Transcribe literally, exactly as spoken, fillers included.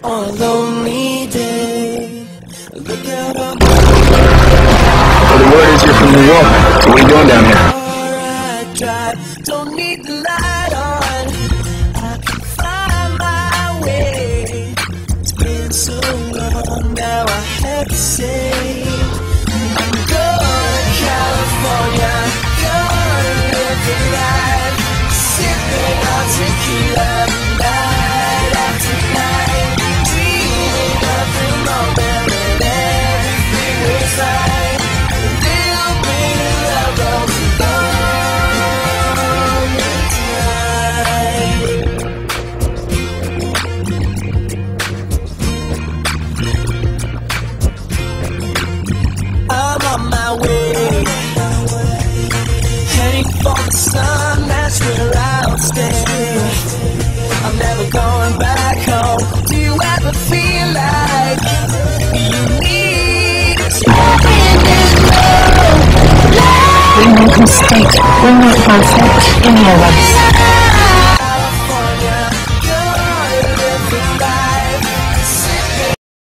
on a lonely day. Look out on Well, the word is you're from New York, so what are you doing down here? I drive, don't need the light on. I can find my way. It's been so long now, I have to say I'm going to California, gonna live the life, sipping on tequila night after night, dreaming of the moment when everything was right. A little bit of love goes a long way. I'm on my way, heading for the sun, that's where I'll stay. I'm never going back home. Do you ever feel like you need something to know? We make mistakes. We're not perfect, any of us.